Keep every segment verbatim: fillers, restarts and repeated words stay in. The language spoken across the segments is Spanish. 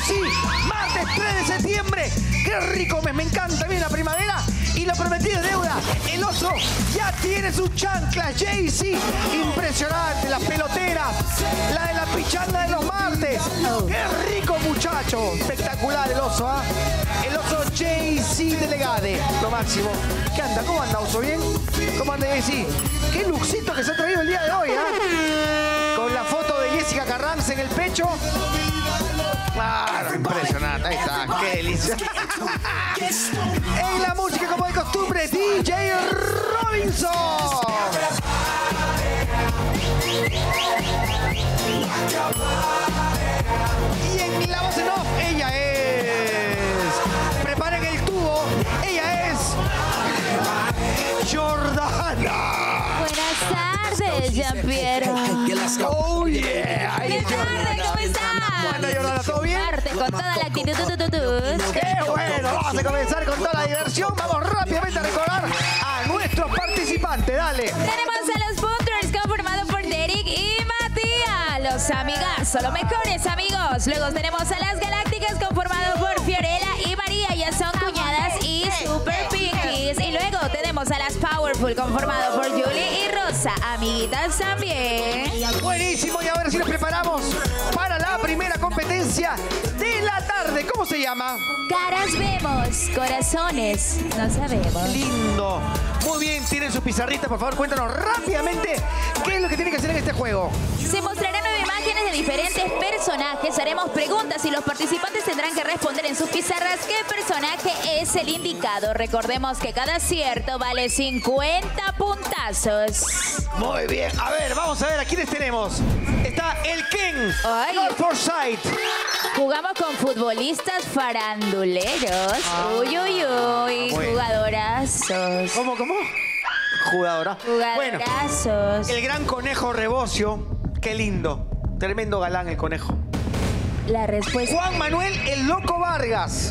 sí, martes tres de septiembre. ¡Qué rico mes! Me encanta, viene la primavera y lo prometí de deuda. El oso ya tiene sus chanclas, Jay-Z. Impresionante, las peloteras, la de la pichanga de los martes. ¡Qué rico, muchacho! Espectacular el oso, ¿ah? ¿eh? El oso Jay-Z Delegade, lo máximo. ¿Qué anda? ¿Cómo anda, oso? ¿Bien? ¿Cómo anda, Jay-Z? ¡Qué luxito que se ha traído el día de hoy, ¿eh? Con la foto de Jessica Carranza en el pecho. Claro, impresionante, ahí está, qué delicia. En la música, como de costumbre, D J Robinson. Y en la voz en off, ella es... Preparen el tubo, ella es... Jordana. Buenas tardes, Jean-Pierre. Oh, yeah. Ahí Buenas tardes, ¿cómo estás? Bueno, Jordana, ¿todo bien? Martes, con toda la actitud. Tu, tu, tu, tu. ¡Qué bueno! Vamos a comenzar con toda la diversión. Vamos rápidamente a recordar a nuestros participantes. Dale. Tenemos a los Punters conformados por Derek y Matías. Los amigazos, los mejores amigos. Luego tenemos a las Galácticas conformados por Fiorella y María. Ya son cuñadas y super pinkies. Y luego tenemos a las Powerful conformados por Julie y Rosa. Amiguitas también. Buenísimo. Y ahora sí nos preparamos para la primera competencia de la tarde. ¿Cómo se llama? Caras vemos, corazones no sabemos. Lindo. Muy bien, tienen su pizarrita, por favor, cuéntanos rápidamente qué es lo que tienen que hacer en este juego. Se mostrarán nueve imágenes de diferentes personajes. Haremos preguntas y los participantes tendrán que responder en sus pizarras qué personaje es el indicado. Recordemos que cada acierto vale cincuenta puntazos. Muy bien. A ver, vamos a ver a quiénes tenemos. Está el Ken. Ay. Lord Forsyth. Jugamos con futbolistas faranduleros. Ah. Uy, uy, uy. Bueno. Jugadorazos. ¿Cómo, cómo? Jugadora. Bueno, Jugadorazos. el gran conejo Rebocio. Qué lindo. Tremendo galán el conejo. La respuesta. Juan Manuel el Loco Vargas.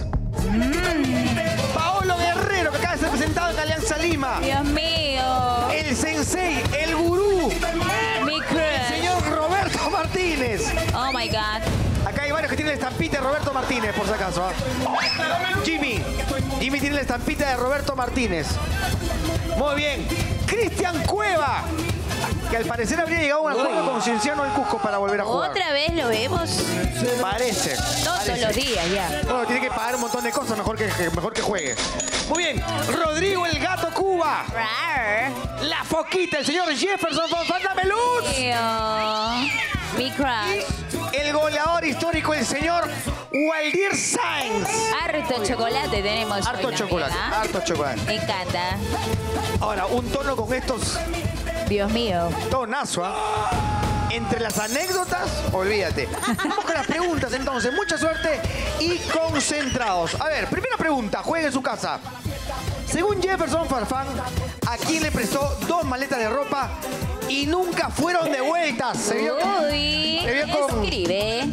Mm. Paolo Guerrero, que acaba de ser presentado en Alianza Lima. Dios mío. El sensei, el gurú. Mi crush. El señor Roberto Martínez. Oh my God. Acá hay varios que tienen la estampita de Roberto Martínez, por si acaso. ¿eh? Jimmy. Jimmy tiene la estampita de Roberto Martínez. Muy bien. Cristian Cueva. Que al parecer habría llegado a un acuerdo con Cienciano del Cusco para volver a jugar. Otra vez lo vemos. Parece. Todos parece. los días ya. Bueno, tiene que pagar un montón de cosas, mejor que, mejor que juegue. Muy bien. Rodrigo el Gato Cuba. Rar. La Foquita, el señor Jefferson Fonfanda Meluz. Tío. Mi crush. Y el goleador histórico, el señor Waldir Sainz. Harto chocolate tenemos. Harto hoy, ¿no, chocolate, amiga? harto chocolate. Me encanta. Ahora, un tono con estos Dios mío. tonazo, ¿ah? Entre las anécdotas, olvídate. Vamos con las preguntas, entonces. Mucha suerte y concentrados. A ver, primera pregunta. Juegue en su casa. Según Jefferson Farfán, ¿a quién le prestó dos maletas de ropa y nunca fueron devueltas? Se vio con- Uy. se vio con- Escribe.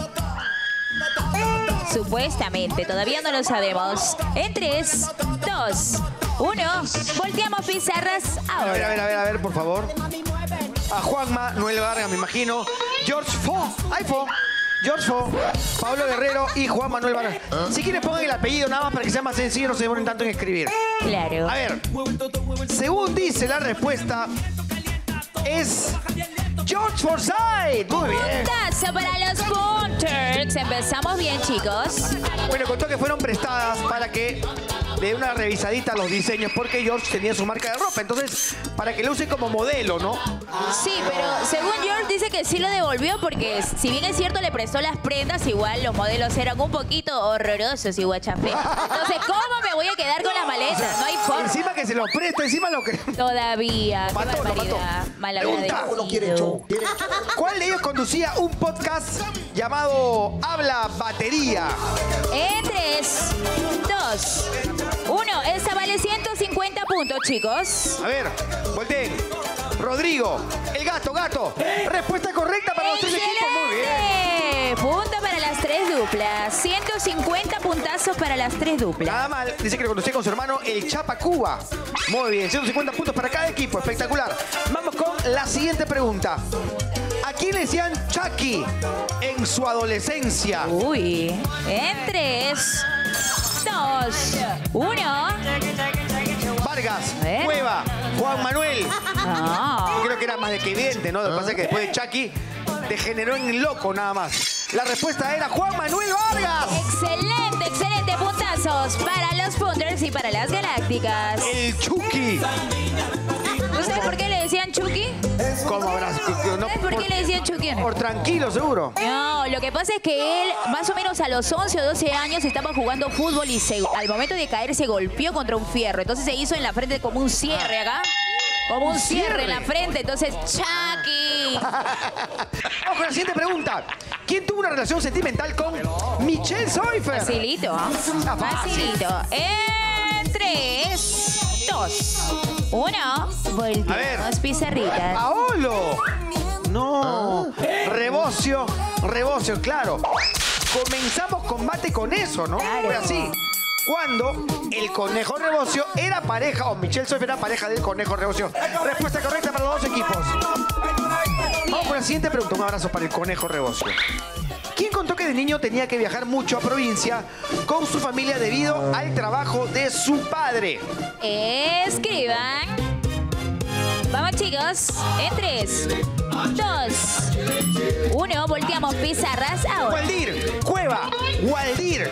Supuestamente, todavía no lo sabemos. En tres, dos, uno. Volteamos pizarras A ver, a ahora. ver, a ver, a ver, por favor. A Juanma, Noel Vargas, me imagino. George Fo, ay Fo. George Fo, Pablo Guerrero y Juan Manuel Vargas. Si quieren pongan el apellido nada más para que sea más sencillo, no se demoren tanto en escribir. Claro. A ver, según dice la respuesta, es George Forsyth. Muy bien. Puntazo para los Punters. Empezamos bien, chicos. Bueno, contó que fueron prestadas para que le dé una revisadita a los diseños, porque George tenía su marca de ropa. Entonces, para que lo use como modelo, ¿no? Sí, pero según George dice que sí lo devolvió porque si bien es cierto le prestó las prendas, igual los modelos eran un poquito horrorosos y guachafé. Entonces, ¿cómo me voy a quedar con las maletas? No hay forma. Encima que se los presta, encima lo que... Todavía. Qué Mató, lo mató. barbaridad. Pregunta. Malagradecido. ¿Cuál de ellos conducía un podcast llamado Habla Batería? En tres, dos, uno. Esta vale ciento cincuenta puntos, chicos. A ver, volteen. Rodrigo, el gato, gato. Respuesta correcta para los tres equipos. Muy bien. ¡Excelente! Punto para las tres duplas. ciento cincuenta puntazos para las tres duplas. Nada mal. Dice que lo conducía con su hermano, el Chapa Cuba. Muy bien, ciento cincuenta puntos para cada equipo. Espectacular. Vamos con la siguiente pregunta. ¿A quién le decían Chucky en su adolescencia? Uy. En tres, dos, uno. Vargas, A ver. Cueva, Juan Manuel. No. Creo que era más de que evidente, ¿no? Lo que pasa es que después de Chucky degeneró en loco nada más. La respuesta era Juan Manuel Vargas. Excelente, excelente. Puntazos para los Punters y para las Galácticas. El Chucky. ¿Tú sabes por qué le decían Chucky? ¿Cómo habrás? No, ¿Sabes por qué le decían Chucky? por tranquilo, seguro. No, lo que pasa es que él, más o menos a los once o doce años, estaba jugando fútbol y se, al momento de caer se golpeó contra un fierro. Entonces se hizo en la frente como un cierre acá. Como un cierre en la frente. Entonces, Chucky. Vamos con la siguiente pregunta. ¿Quién tuvo una relación sentimental con Michelle Seufer? Facilito. Ah, fácil. Facilito. En tres, dos, uno. Volteamos pizarritas. ¡Paolo! No. Rebocio, Rebocio, claro. Comenzamos combate con eso, ¿no? Claro. Fue así. Cuando el Conejo Rebocio era pareja, o Michelle Seufer era pareja del Conejo Rebocio. Respuesta correcta para los dos equipos. Vamos con la siguiente pregunta. Un abrazo para el Conejo Rebocio. ¿Quién contó que de niño tenía que viajar mucho a provincia con su familia debido al trabajo de su padre? Escriban. Vamos, chicos. En tres, dos, uno. Volteamos pizarras ahora. Waldir, Cueva, Waldir.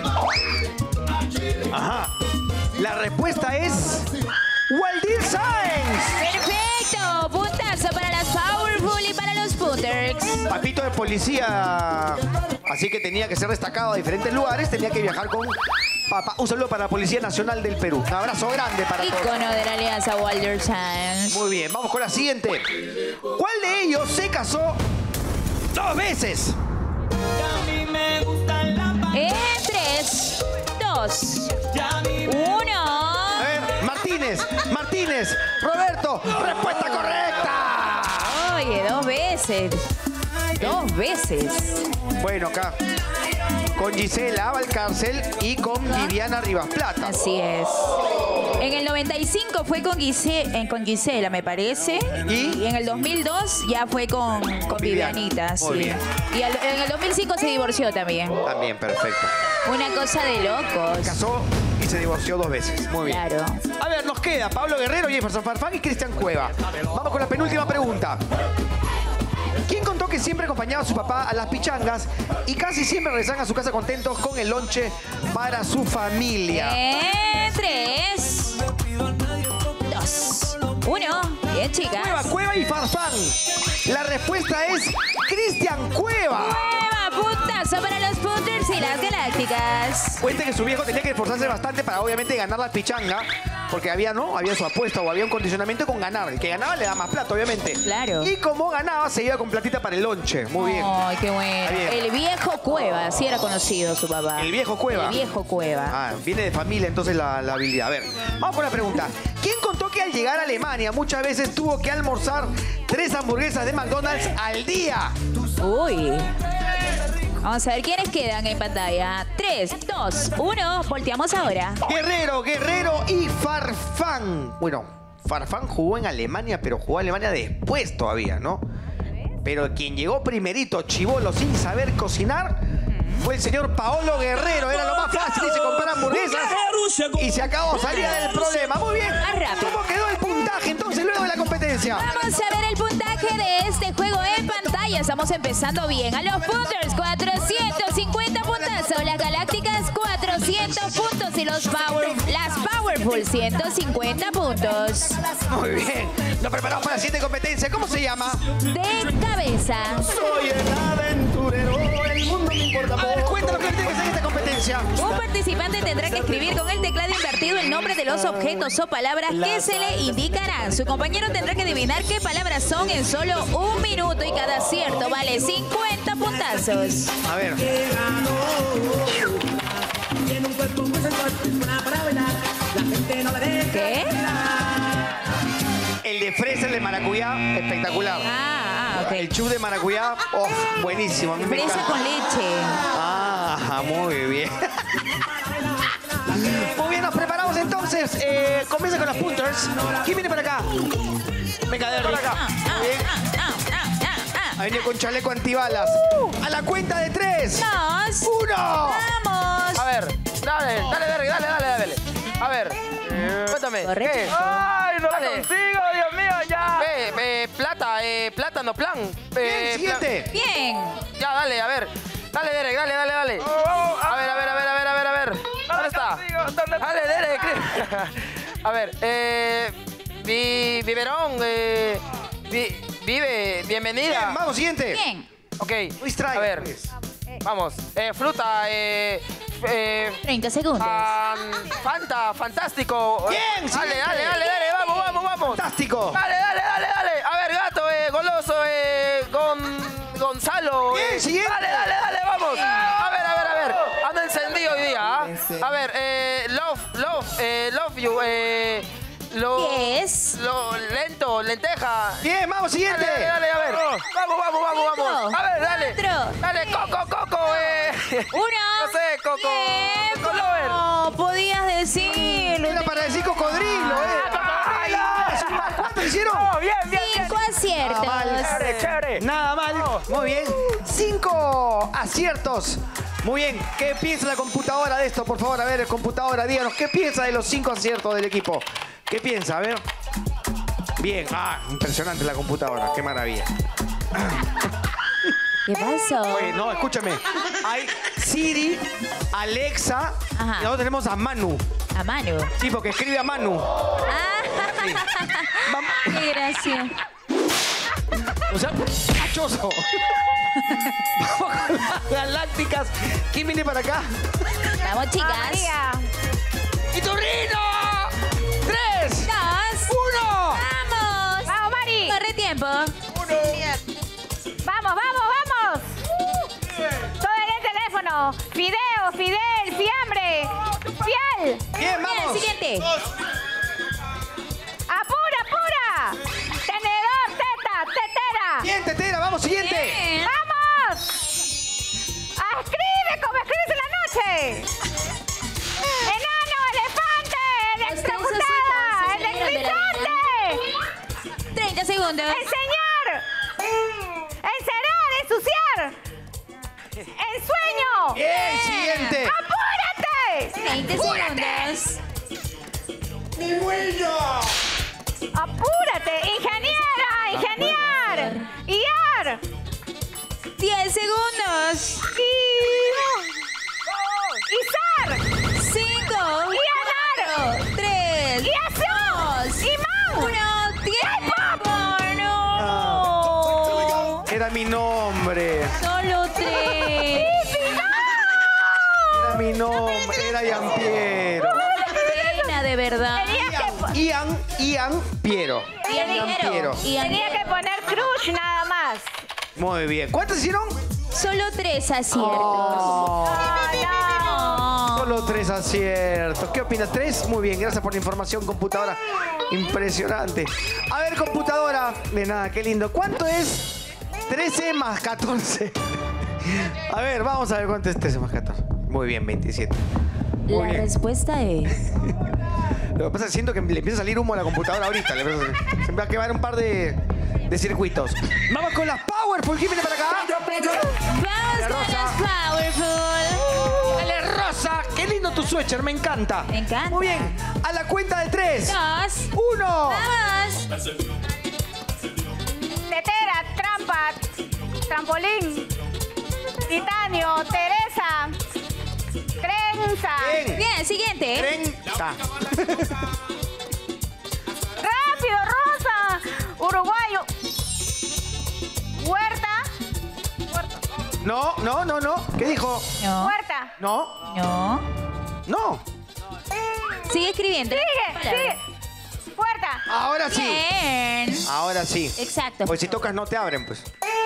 Ajá. La respuesta es Waldir Sáenz. Perfecto. Puntazo para las Powerful y para los Punters. Papito de policía, así que tenía que ser destacado a diferentes lugares, tenía que viajar con papá. Un saludo para la Policía Nacional del Perú. Un abrazo grande para todos. Ícono de la Alianza Waldir Sáenz. Muy bien, vamos con la siguiente. ¿Cuál de ellos se casó dos veces? En tres, dos, uno. A ver, Martínez, Martínez, Roberto, respuesta correcta. Oye, dos veces. Dos veces. Bueno, acá con Gisela Valcárcel y con Viviana Rivas Plata. Así es. En el noventa y cinco fue con, Gise, eh, con Gisela, me parece. ¿Y? Y en el dos mil dos ya fue con, con Viviana. Vivianita. Muy Sí. bien. Y al- en el dos mil cinco se divorció también. También, perfecto. Una cosa de locos. Casó y se divorció dos veces. Muy bien. Claro. A ver, nos queda Pablo Guerrero, Jefferson Farfán y Cristian Cueva. Vamos con la penúltima pregunta. ¿Quién contó que siempre acompañaba a su papá a las pichangas y casi siempre regresaban a su casa contentos con el lonche para su familia? En tres, dos, uno. Bien, chicas. Cueva, Cueva y Farfán. La respuesta es Cristian Cueva. Nueva puntazo para los Punters y las Galácticas. Cuenta que su viejo tenía que esforzarse bastante para obviamente ganar la pichanga, porque había, ¿no? Había su apuesta o había un condicionamiento con ganar. El que ganaba le da más plata, obviamente. Claro. Y como ganaba, se iba con platita para el lonche. Muy bien. Ay, qué bueno. Está bien. El viejo Cueva, así era conocido su papá. El viejo Cueva. El viejo Cueva. Ah, viene de familia entonces la, la habilidad. A ver, vamos con la pregunta. ¿Quién contó que al llegar a Alemania muchas veces tuvo que almorzar tres hamburguesas de McDonald's al día? Uy. Vamos a ver quiénes quedan en pantalla. tres, dos, uno. Volteamos ahora. Guerrero, Guerrero y Farfán. Bueno, Farfán jugó en Alemania, pero jugó en Alemania después todavía, ¿no? Pero quien llegó primerito, chibolo, sin saber cocinar, fue el señor Paolo Guerrero. Era lo más fácil, dice, comprar hamburguesas. Y se acabó, salía del problema. Muy bien. Más rápido. ¿Cómo quedó el puntaje entonces luego de la competencia? Vamos a ver el puntaje de este juego en pantalla. Estamos empezando bien. A los Punters, cuatrocientos cincuenta puntazos. Las Galácticas, cuatrocientos puntos. Y los Power, las Powerful, ciento cincuenta puntos. Muy bien. Nos preparamos para la siguiente competencia. ¿Cómo se llama? De cabeza. Soy el aventurero, el mundo me importa. A ver, cuéntanos qué tiene que hacer esta competencia. Un participante tendrá que escribir con el teclado invertido el nombre de los objetos o palabras que se le indicarán. Su compañero tendrá que adivinar qué palabras son en solo un minuto y cada acierto vale cincuenta puntazos. A ver. ¿Qué? El de fresa, el de maracuyá, espectacular. Ah, ah, El ok. chup de maracuyá, oh, buenísimo. A mí me Fresa encanta. con leche. Ah, muy bien. Muy bien, nos preparamos entonces. Eh, comienza con los Punters. ¿Quién viene para acá? Venga, de acá. Ah, ah, Muy bien. ah, ah, ah, ah, ah. Ha venido con chaleco antibalas. A la cuenta de tres. Dos. Uno. Vamos. A ver, dale, dale, dale, dale, dale, dale. A ver, cuéntame. Correcto. ¿Qué? ¡Ay, no la Dale. consigo, Dios mío, ya! Ve, ve, plata, eh, plátano, plan. Bien, Eh, siguiente. Bien. pla- Ya, dale, a ver. Dale, Derek, dale, dale, dale. Vamos, vamos, A ver, a ver, a ver, a ver, a ver, a ver. ¿Dónde está? consigo, ¿dónde está? Dale, Derek. A ver, eh. Vi, biberón, eh. vi- vive, bienvenida. Bien, vamos, siguiente. Bien. Ok. No distraigas, A ver, pues. vamos. Eh, fruta, eh. eh treinta segundos. ah, Fanta, fantástico. Bien, Dale, siguiente. dale, dale, dale, vamos, vamos, vamos. Fantástico. Dale, dale, dale, dale. A ver, gato, eh, goloso, eh, Gon, Gonzalo. Bien, eh. siguiente. Dale, dale, dale, vamos. A ver, a ver, a ver. Ando encendido hoy día, ¿ah? A ver, eh, love, love, eh, love you, eh, lo, Diez. lo lento, lenteja. Bien, vamos, siguiente. Dale, dale, dale, a ver. Vamos, vamos, vamos, vamos. A ver, dale. Cuatro. Dale, coco, coco, eh. Uno. No sé, coco. Tiempo. Coco lover. No, podías decirlo. Era para decir cocodrilo, ¿eh? ¡Ay! ¿Cuánto hicieron? ¡Oh, bien, bien, bien! Cinco aciertos. Ah, vale. ¡Chévere, chévere! Nada mal. Muy bien. Cinco aciertos. Muy bien. ¿Qué piensa la computadora de esto? Por favor, a ver, computadora, díganos, ¿qué piensa de los cinco aciertos del equipo? ¿Qué piensa? A ver. Bien. Ah, impresionante la computadora. Qué maravilla. ¿Qué pasó? Oye, no, escúchame. Hay Siri, Alexa, Ajá. y nosotros tenemos a Manu. A mano. Sí, porque escribe a Manu. Ah, Vam- qué gracia. O sea, cachoso. Vamos con las galácticas. ¿Quién viene para acá? Vamos, chicas. ¡Y Torrino! ¡Tres! Dos. ¡Uno! Vamos. ¡Vamos, Mari! Corre tiempo. ¡Vamos, vamos, vamos! Todo en el teléfono. Fideo, Fidel, fiambre, fiel. Bien, Bien, vamos. siguiente. ¡Apura, apura! Tenedor, teta, tetera. Bien, tetera, vamos, siguiente. Bien. ¡Vamos! ¡Ah, escribe como escribes en la noche! ¡Enano, elefante, Los tres electrocutada, ositos se salieron de electrizante! treinta segundos. ¡Enseñar! ¡Encerrar, ensuciar! ¡Ensueño! Bien, siguiente. ¡Apúrate! veinte segundos. ¡Apúrate! ¡Ingeniera! ¡Ingeniar! ¡Iar! diez segundos. ¡Izar! cinco. ¡Ianar! cuatro, tres. ¡Iación! dos. ¡Imán! uno. ¡Tiempo! No. Era mi nombre. Solo tres. Era mi nombre. Era Giampiero. Pena, de verdad. Tenía que, Ian, Ian Piero. Ian Piero. Ian tenía que poner crush nada más. Muy bien. ¿Cuántos hicieron? Solo tres aciertos. Oh, No. solo tres aciertos. ¿Qué opinas? ¿Tres? Muy bien, gracias por la información, computadora. Impresionante. A ver, computadora. De nada, qué lindo. ¿Cuánto es trece más catorce? A ver, vamos a ver cuánto es trece más catorce. Muy bien, veintisiete. Muy La bien. respuesta es... Lo que pasa es que siento que le empieza a salir humo a la computadora ahorita. Le empieza a- se me va a quemar un par de, de circuitos. Vamos con las Powerful. ¿Quién viene para acá? Vamos con los Powerful. Dale, Rosa. Qué lindo tu suéter, me encanta. Me encanta. Muy bien. A la cuenta de tres. Dos. Uno. Vamos. Tetera, trampa, trampolín, titanio, Teresa, trenza. Bien. Bien, siguiente. treinta. Rápido, Rosa. Uruguayo. Huerta. No, no, no, no. ¿Qué dijo? No. Huerta. No. No. No. Sigue escribiendo. Sigue, Palabra. sigue. Puerta. Ahora sí. Bien. Ahora sí. Exacto. Pues si tocas no te abren, pues.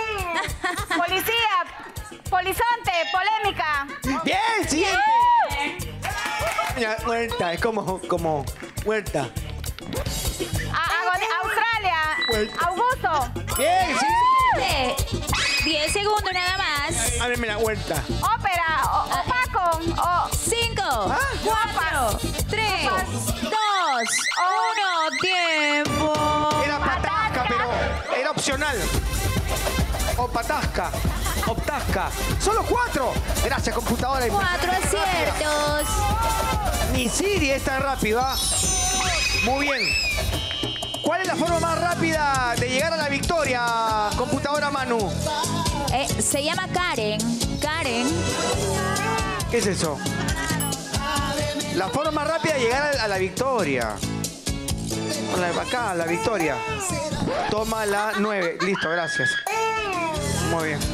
Policía. Polizonte. Polémica. Bien, siguiente. Mira, huerta, es como, como huerta. A- Agoni- Australia. Huerta. Augusto. Bien, siguiente. diez segundos nada más. Ábreme la huerta. Ópera. O- opaco. O- cinco. Ah. cuatro. tres. dos. uno. Tiempo. Era patasca, pero era opcional. Opatasca. Optasca. Solo cuatro. Gracias, computadora. Cuatro aciertos. Ni Siri es tan rápida. Muy bien. ¿Cuál es la forma más rápida de llegar a la victoria, computadora Manu? Eh, se llama Karen. Karen. ¿Qué es eso? La forma más rápida de llegar a la victoria. Acá, la victoria. Toma la nueve. Listo, gracias. Muy bien.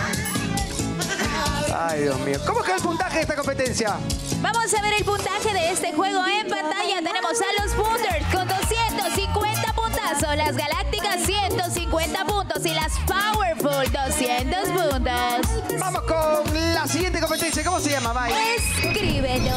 Ay, Dios mío. ¿Cómo queda el puntaje de esta competencia? Vamos a ver el puntaje de este juego en pantalla. Tenemos a los Boonders con doscientos cincuenta puntazos, las Galácticas ciento cincuenta puntos y las Powerful doscientos puntos. Vamos con la siguiente competencia. ¿Cómo se llama, May? Escríbelo.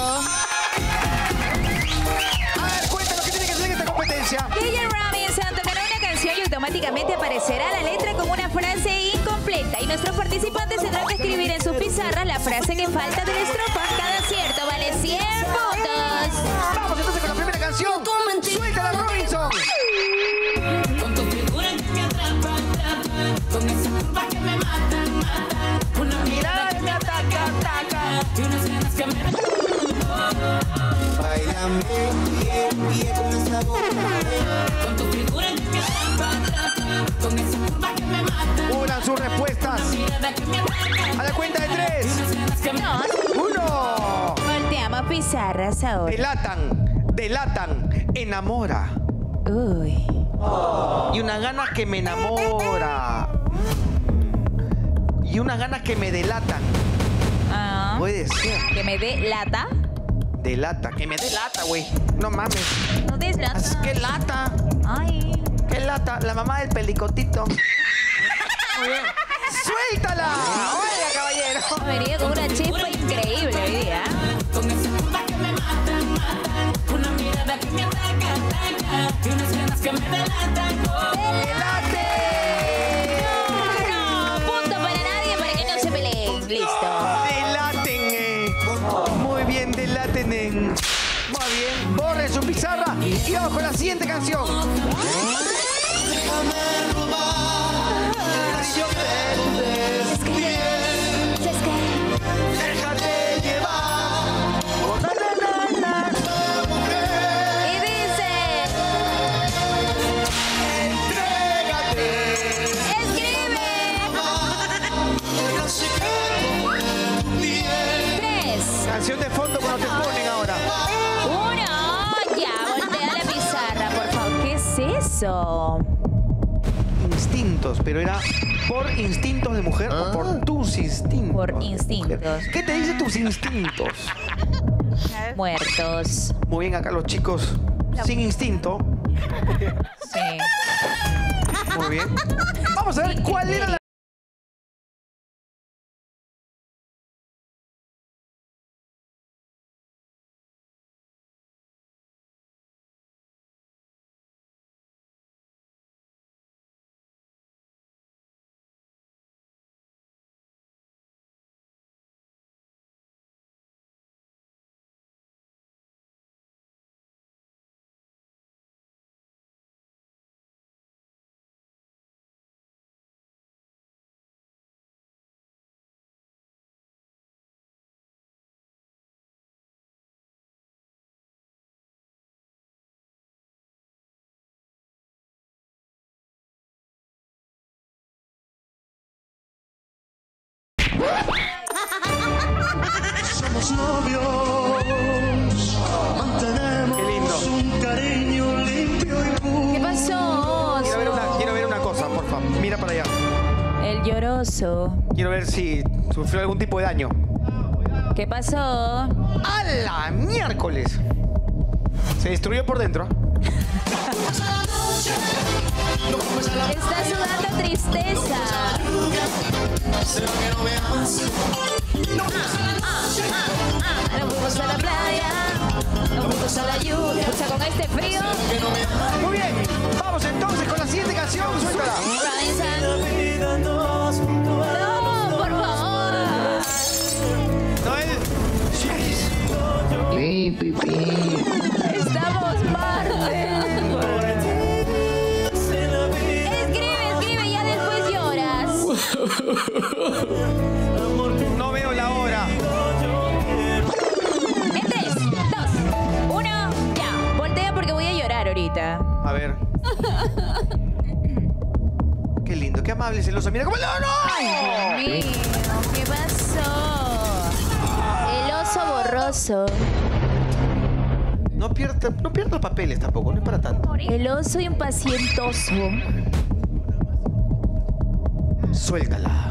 A ver, cuéntanos qué tiene que hacer en esta competencia. D J Robinson tocará una canción y automáticamente aparecerá la letra con una frase incompleta. Y nuestros participantes tendrán que escribir en sus pizarras la frase que falta de la estrofa. Cada acierto vale cien puntos. Vamos entonces con la primera canción. ¡Suéltala, Robinson! Con tu figura que me atrapa, atrapa, con esa curva que me mata, mata, una mirada que me ataca, ataca, y unas ganas que me... Báilame bien, bien con esa boca. Con tu figura que me atrapa, atrapa, con esa curva que me mata, Cubran sus respuestas. mirada que me ataca, A la cuenta de tres. unas ganas que me... Dos. Uno. Volteamos pizarras ahora. Delatan, delatan, enamora. Uy. Y unas ganas que me enamora. Y unas ganas que me delatan. Ah. Puede ser. Que me dé lata. Delata, que me delata, güey. No mames. No des lata. ¿Qué lata? Ay. ¿Qué lata? La mamá del pelicotito. Muy bien. ¡Suéltala! ¡Oiga, caballero! Ha venido con una chispa increíble hoy día. Con esa curva que me mata, mata, una mirada que me ataca, ataca, y unas ganas que me delatan, oh. ¡Delate! No, punto para nadie para que no se peleen. Listo. Delaten, eh. Muy bien, delaten. eh. Muy bien. Borren su pizarra y vamos con la siguiente canción. Déjame robar la canción de tu piel. Déjate llevar por la mujer. Y dice, Entrégate. escribe. No sé qué tu piel. Tres, Canción de fondo cuando te ponen ahora. uno. Ya, voltea la pizarra, por favor. ¿Qué es eso? Instintos, pero era por instintos de mujer o por tus instintos. Por instintos. ¿Qué te dice tus instintos? Muertos. Muy bien, acá los chicos sin instinto. Sí. Muy bien. Vamos a ver cuál era la... Somos novios, mantenemos Qué lindo. un cariño limpio y puro. ¿Qué pasó? Quiero ver, una, quiero ver una cosa, por favor. Mira para allá. El lloroso. Quiero ver si sufrió algún tipo de daño. ¿Qué pasó? ¡A la miércoles! Se destruyó por dentro. Está sudando tristeza. Nos fuimos a la playa, nos fuimos a la lluvia. O sea, con este frío. Muy bien. Vamos entonces con la siguiente canción. Suéltala. Robinson. No, por favor. Noel. Estamos Marte. Escribe, escribe, ya después lloras. No veo la hora. En tres, dos, uno, ya. Voltea porque voy a llorar ahorita. A ver. Qué lindo, qué amable es el oso. Mira cómo... ¡No, no! Dios mío, ¿qué pasó? El oso borroso. No pierda, no pierda los papeles tampoco, no es para tanto. El oso impacientoso. Suéltala.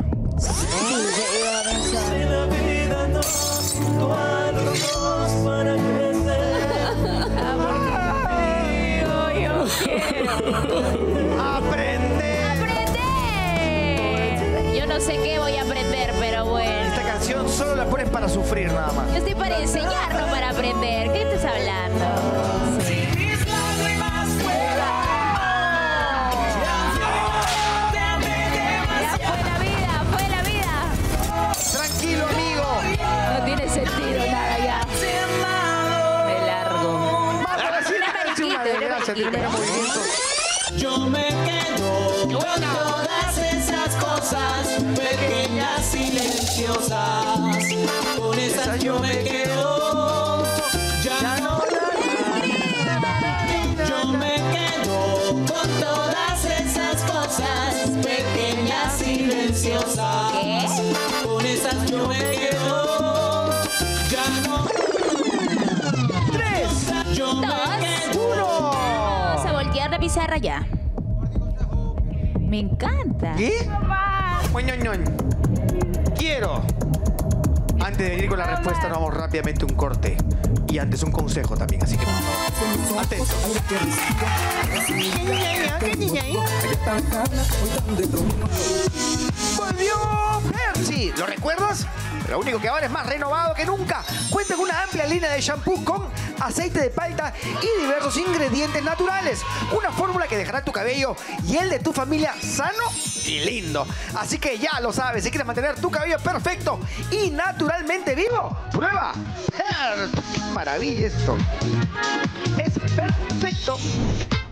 ¡Aprender! ¡Aprender! Yo no sé qué voy a aprender, pero bueno. Esta canción solo la pones para sufrir nada más. Yo estoy para enseñar, no para aprender. ¿Qué estás hablando? Sí. Ya fue la vida, fue la vida. Tranquilo, amigo. No tiene sentido nada ya. Me largo. Mátala, sí, es una desgracia, el primer movimiento. Yo me quedo con todas esas cosas pequeñas, silenciosas. Con esas yo me quedo. Ya no Yo me quedo con todas esas cosas pequeñas, silenciosas. ¿Qué? Con esas yo me quedo. Ya no. Tres, Yo me Dos. quedo. uno. Vamos a voltear la pizarra ya. Me encanta. ¿Qué? Muñoñoñ. Quiero. Antes de venir con la respuesta, nos vamos rápidamente a un corte. Y antes un consejo también, así que por favor, atentos. Volvió Percy. ¿Lo recuerdas? Lo único que ahora es más renovado que nunca. Cuenta con una amplia línea de shampoo con aceite de palta y diversos ingredientes naturales. Una fórmula que dejará tu cabello y el de tu familia sano y lindo. Así que ya lo sabes, si quieres mantener tu cabello perfecto y naturalmente vivo, prueba. ¡Qué maravilla esto! Es perfecto.